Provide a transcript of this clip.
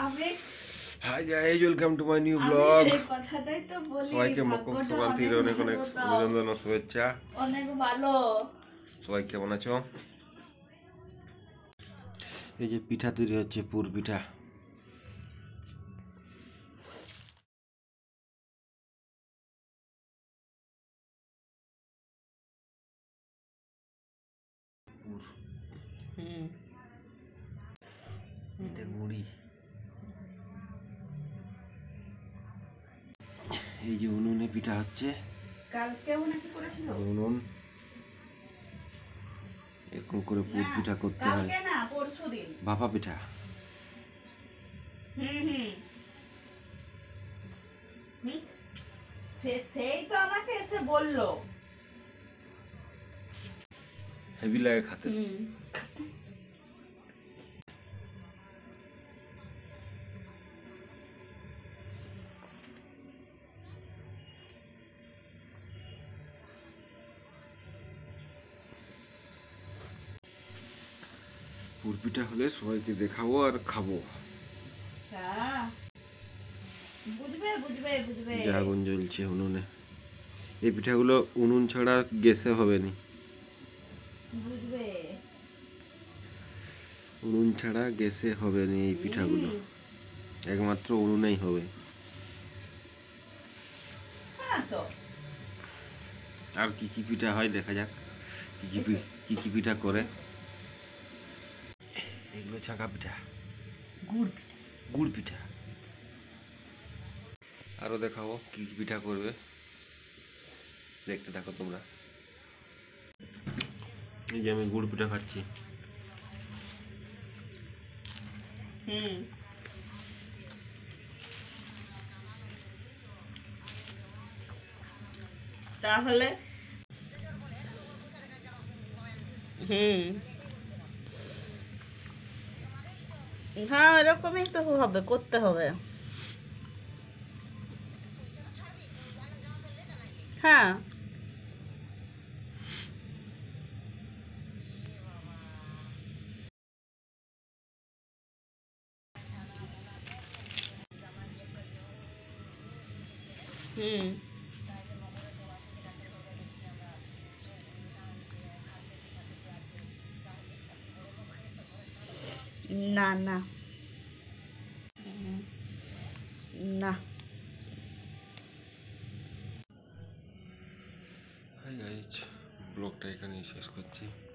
আমি hi guys, welcome to my new blog. সেই কথাটাই তো বলি, সবাইকে মকর সংক্রান্তির অনেক অনেক অভিনন্দন ও শুভেচ্ছা। অনেক ভালো। সবাই কেমন আছো? এই যে পিঠা তৈরি হচ্ছে, পুর পিঠা। এটা মুড়ি। এই যে উনুনে পিঠা হচ্ছে। কালকেও নাকি করেছিল উনুন এরকম করে পুর পিঠা করতে হয়। কালকে না, পরশুদিন ভাপা পিঠা। সেই তো আমাকে এসে বললো। হেভি লাগে খেতে। পুর পিঠা হলে সবাইকে দেখাবো আর খাবো। যে আগুন জ্বলছে উনুনে, এই পিঠাগুলো উনুন ছাড়া গ্যাসে হবে না। উনুন ছাড়া গ্যাসে হবে না এই পিঠাগুলো, একমাত্র উনুনেই হবে। আর কি কি পিঠা হয় দেখা যাক, কি কি পিঠা করে। এগুলো ছাঁকা পিঠা, গুড় পিঠা। আরো দেখাবো কি কি পিঠা করবে, দেখতে থাকো তোমরা। এই যে আমি গুড় পিঠা খাচ্ছি। তাহলে হ্যাঁ, এরকমই তো হবে, করতে হবে। হ্যাঁ, না না না। হাই গাইস, ব্লগটা এখানেই শেষ করছি।